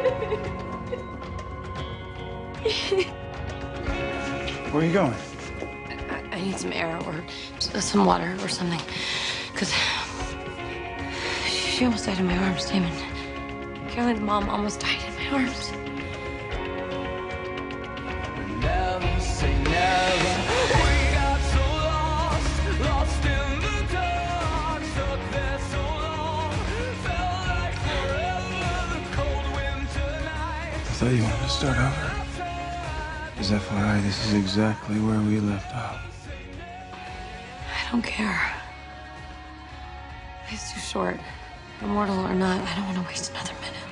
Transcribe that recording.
Where are you going? I need some air or some water or something. Because she almost died in my arms, Damon. Caroline's mom almost died in my arms. Never say never. We got so lost, lost in the dark, stuck there so long. Felt like forever, the cold winter night. I thought you wanted to start over. Because FYI, this is exactly where we left off. I don't care. Life's too short. Immortal or not, I don't want to waste another minute.